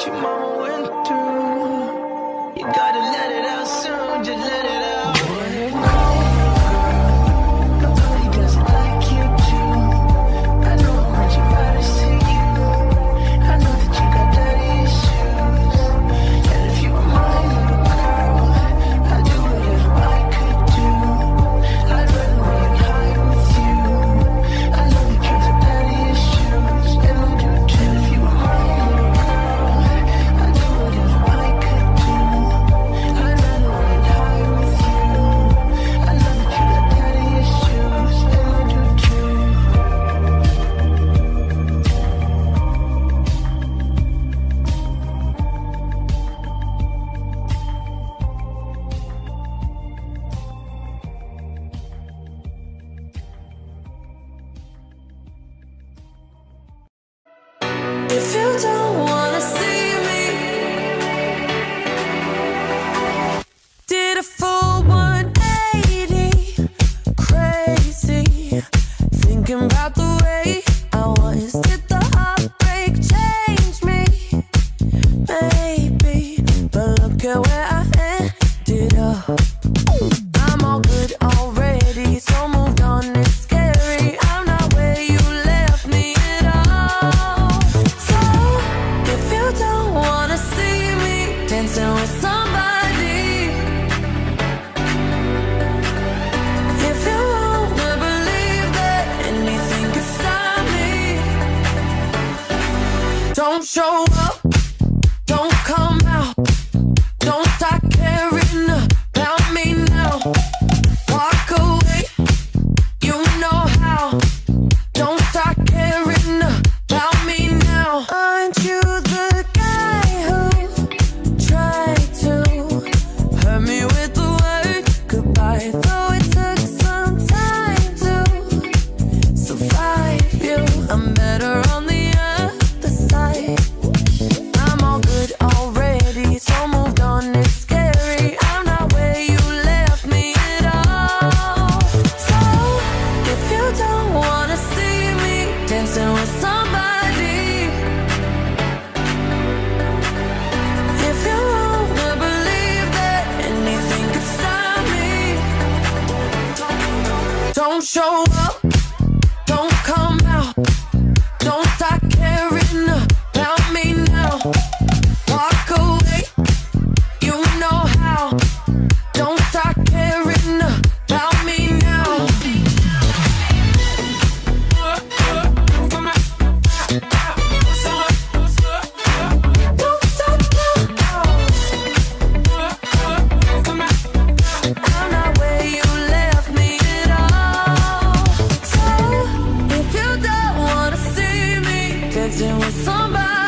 what your mama went through. You gotta let it out soon, just let it out. Nobody doesn't like you too. I know how much it matters to you. I know that you got daddy issues. And if you were my little girl, I'd do whatever I could do. I'd run away and hide with you. I know the kids have daddy issues, and I do too. If you were my little girl, I'd do whatever I could do. I'd run away and hide with you. I know that you got daddy issues, and I do too. If you don't wanna see me, did a full 180, crazy, thinking about the way I was. Did the heartbreak change me? Maybe, but look at where I ended up. I'm all good already, so moved on. It's scary, I'm not where you left me at all. So if you don't wanna see me dancing with somebody, if you wanna believe that anything could stop me, don't show up, don't come out, don't start caring about me now. Walk away, you know how. Don't start caring about me now. Aren't you the guy who tried to hurt me with the word goodbye? Though it took some time to survive you, I'm better on the other side. I'm all good already, so moved on. It's scary, I'm not where you left me at all. So if you don't wanna see me dancing with somebody, if you wanna believe that anything could stop me, don't show up, don't come out, don't start caring about me now. Walk away, you know how. Don't start caring about me now. Don't stop now. I'm not where you left me at all. So if you don't wanna see me dancing with somebody,